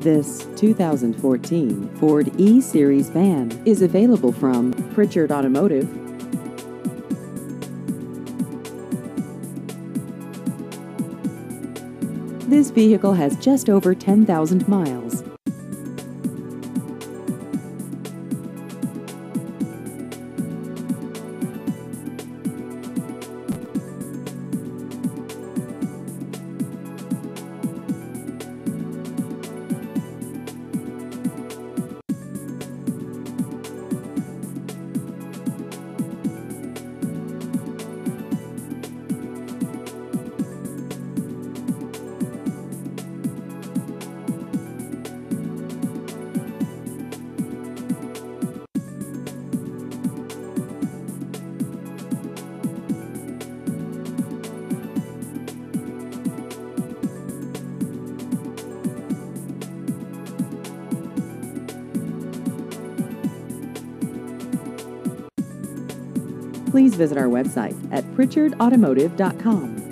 This 2014 Ford E-Series van is available from Pritchard Automotive. This vehicle has just over 10,000 miles. Please visit our website at pritchardautomotive.com.